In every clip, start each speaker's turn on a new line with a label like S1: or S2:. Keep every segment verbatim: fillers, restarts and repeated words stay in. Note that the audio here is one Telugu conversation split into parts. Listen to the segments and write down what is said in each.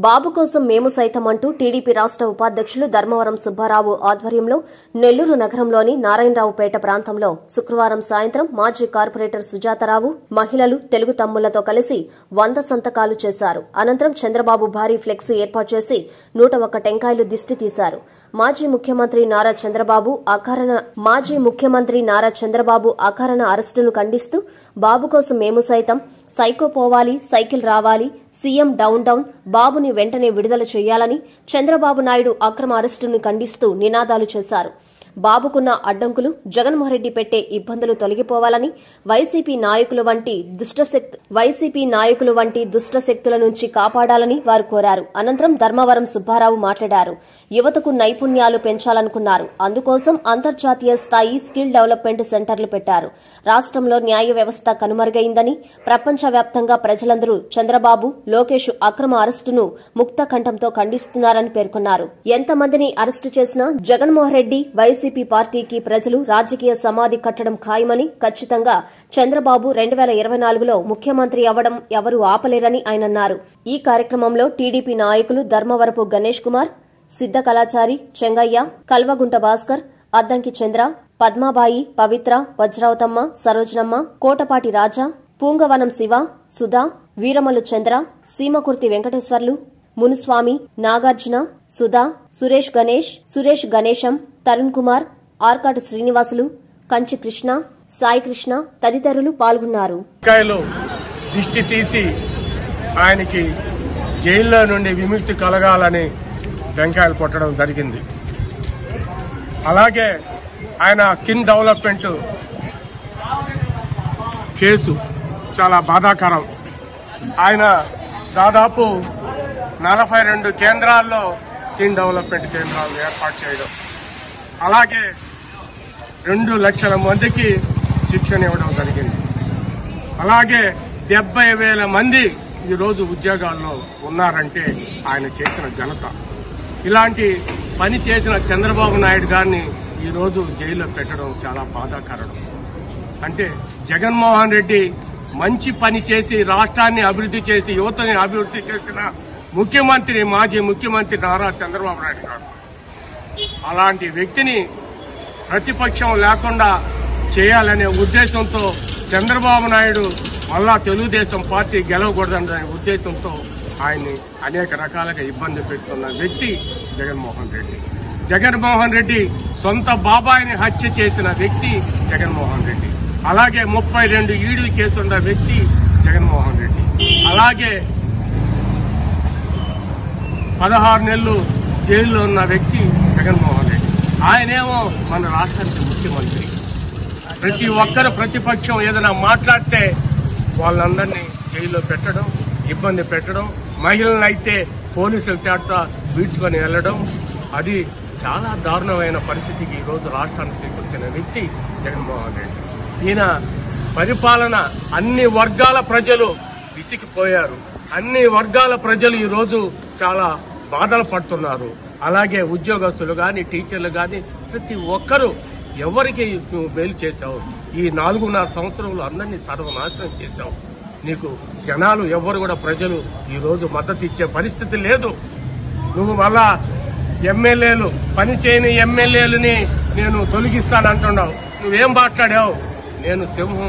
S1: బాబు కోసం మేము సైతం అంటూ టీడీపీ రాష్ట ఉపాధ్యక్షులు ధర్మవరం సుబ్బారావు ఆధ్వర్యంలో నెల్లూరు నగరంలోని నారాయణరావుపేట ప్రాంతంలో శుక్రవారం సాయంత్రం మాజీ కార్పొరేటర్ సుజాతారావు మహిళలు తెలుగు తమ్ముళ్లతో కలిసి వంద సంతకాలు చేశారు. అనంతరం చంద్రబాబు భారీ ఫ్లెక్సీ ఏర్పాటు చేసి నూట ఒక్క టెంకాయలు దిష్టి తీశారు. మాజీ ముఖ్యమంత్రి నారా చంద్రబాబు అకారణ మాజీ ముఖ్యమంత్రి నారా చంద్రబాబు అకారణ అరెస్టును ఖండిస్తూ బాబు కోసం మేము సైతం, సైకో పోవాలి, సైకిల్ రావాలి, సీఎం డౌన్ డౌన్, బాబుని వెంటనే విడుదల చేయాలని చంద్రబాబు నాయుడు అక్రమ అరెస్టును ఖండిస్తూ నినాదాలు చేశారు. బాబుకున్న అడ్డంకులు, జగన్మోహన్రెడ్డి పెట్టే ఇబ్బందులు తొలగిపోవాలని వైసీపీ నాయకులు వంటి దుష్టశక్తు వైసీపీ నాయకులు వంటి దుష్టశక్తుల నుంచి కాపాడాలని వారు కోరారు. అనంతరం ధర్మవరం సుబ్బారావు మాట్లాడారు. యువతకు నైపుణ్యాలు పెంచాలనుకున్నారు. అందుకోసం అంతర్జాతీయ స్థాయి స్కిల్ డెవలప్మెంట్ సెంటర్లు పెట్టారు. రాష్ట్రంలో న్యాయ వ్యవస్థ కనుమరుగైందని, ప్రపంచవ్యాప్తంగా ప్రజలందరూ చంద్రబాబు, లోకేష్ అక్రమ అరెస్టును ముక్త కంఠంతో ఖండిస్తున్నారని పేర్కొన్నారు. ఎంతమందిని అరెస్టు చేసినా జగన్మోహన్రెడ్డి వైసీపీ పార్టీకి ప్రజలు రాజకీయ సమాధి కట్టడం ఖాయమని, ఖచ్చితంగా చంద్రబాబు రెండు వేల ఇరవై నాలుగులో ముఖ్యమంత్రి అవ్వడం ఎవరూ ఆపలేరని ఆయన అన్నారు. ఈ కార్యక్రమంలో టీడీపీ నాయకులు ధర్మవరపు గణేష్ కుమార్, సిద్ద కళాచారి, చెంగయ్య, కల్వగుంట భాస్కర్, అద్దంకి చంద్ర, పద్మాబాయి, పవిత్ర, వజ్రావతమ్మ, సరోజనమ్మ, కోటపాటి రాజా, పూంగవనం శివ, సుధా, వీరమల్లు చంద్ర, సీమకుర్తి వెంకటేశ్వర్లు, మునుస్వామి, నాగార్జున, సుధా, సురేష్ గణేష్, సురేష్ గణేశం, తరుణ్ కుమార్, ఆర్కాటు శ్రీనివాసులు, కంచి కృష్ణ, సాయి కృష్ణ తదితరులు పాల్గొన్నారు.
S2: దిష్టి తీసి ఆయనకి జైల్లో నుండి విముక్తి కలగాలని టెంకాయలు కొట్టడం జరిగింది. అలాగే ఆయన స్కిన్ డెవలప్మెంట్ కేసు చాలా బాధాకరం. ఆయన దాదాపు నలభై రెండు కేంద్రాల్లో స్కిన్ డెవలప్మెంట్ కేంద్రాలు ఏర్పాటు చేయడం, అలాగే రెండు లక్షల మందికి శిక్షణ ఇవ్వడం జరిగింది. అలాగే డెబ్బై వేల మంది ఈరోజు ఉద్యోగాల్లో ఉన్నారంటే ఆయన చేసిన ఘనత. ఇలాంటి పని చేసిన చంద్రబాబు నాయుడు గారిని ఈరోజు జైల్లో పెట్టడం చాలా బాధాకరం. అంటే జగన్మోహన్ రెడ్డి మంచి పని చేసి రాష్ట్రాన్ని అభివృద్ధి చేసి యువతని అభివృద్ధి చేసిన ముఖ్యమంత్రి మాజీ ముఖ్యమంత్రి నారా చంద్రబాబు నాయుడు గారు. అలాంటి వ్యక్తిని ప్రతిపక్షం లేకుండా చేయాలనే ఉద్దేశంతో చంద్రబాబు నాయుడు మళ్ళా తెలుగుదేశం పార్టీ గెలవకూడదనే ఉద్దేశంతో ఆయన్ని అనేక రకాలుగా ఇబ్బంది పెడుతున్న వ్యక్తి జగన్మోహన్ రెడ్డి. జగన్మోహన్ రెడ్డి సొంత బాబాయిని హత్య చేసిన వ్యక్తి జగన్మోహన్ రెడ్డి. అలాగే ముప్పై రెండు ఈడీ కేసున్న వ్యక్తి జగన్మోహన్ రెడ్డి. అలాగే పదహారు నెలలు జైల్లో ఉన్న వ్యక్తి జగన్మోహన్ రెడ్డి. ఆయనేమో మన రాష్ట్రానికి ముఖ్యమంత్రి. ప్రతి ఒక్కరు ప్రతిపక్షం ఏదైనా మాట్లాడితే వాళ్ళందరినీ జైల్లో పెట్టడం, ఇబ్బంది పెట్టడం, మహిళలనైతే పోలీసులు చేత వీడ్చుకొని వెళ్లడం, అది చాలా దారుణమైన పరిస్థితికి ఈరోజు రాష్ట్రానికి తీసుకొచ్చిన వ్యక్తి జగన్మోహన్ రెడ్డి. ఈయన పరిపాలన అన్ని వర్గాల ప్రజలు విసిగిపోయారు. అన్ని వర్గాల ప్రజలు ఈరోజు చాలా బాధలు పడుతున్నారు. అలాగే ఉద్యోగస్తులు గాని, టీచర్లు గాని ప్రతి ఒక్కరూ ఎవరికి నువ్వు మేలు చేశావు? ఈ నాలుగున్నర సంవత్సరంలో అందరినీ సర్వనాశనం చేశావు. నీకు జనాలు ఎవరు కూడా ప్రజలు ఈ రోజు మద్దతు ఇచ్చే పరిస్థితి లేదు. నువ్వు మళ్ళా ఎమ్మెల్యేలు పని చేయని ఎమ్మెల్యేలని నేను తొలగిస్తానంటున్నావు. నువ్వేం మాట్లాడావు? నేను సింహం,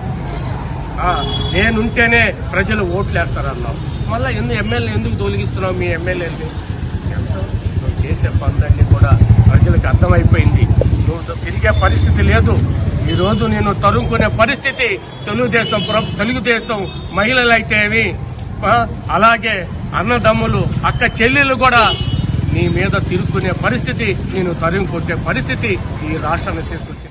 S2: నేనుంటేనే ప్రజలు ఓట్లేస్తారన్నావు. మళ్ళా ఎందుకు ఎమ్మెల్యే ఎందుకు తొలగిస్తున్నావు? మీ ఎమ్మెల్యేని ఎంతో నువ్వు చేసే పనులన్నీ కూడా ప్రజలకు అర్థమైపోయింది. నువ్వు తిరిగే పరిస్థితి లేదు. ఈ రోజు నేను తరుముకునే పరిస్థితి తెలుగుదేశం తెలుగుదేశం మహిళలైతేవి, అలాగే అన్నదమ్ములు, అక్క చెల్లెలు కూడా నీ మీద తిరుక్కునే పరిస్థితి, నేను తరుము కొట్టే పరిస్థితి ఈ రాష్ట్రాన్ని తీసుకొచ్చి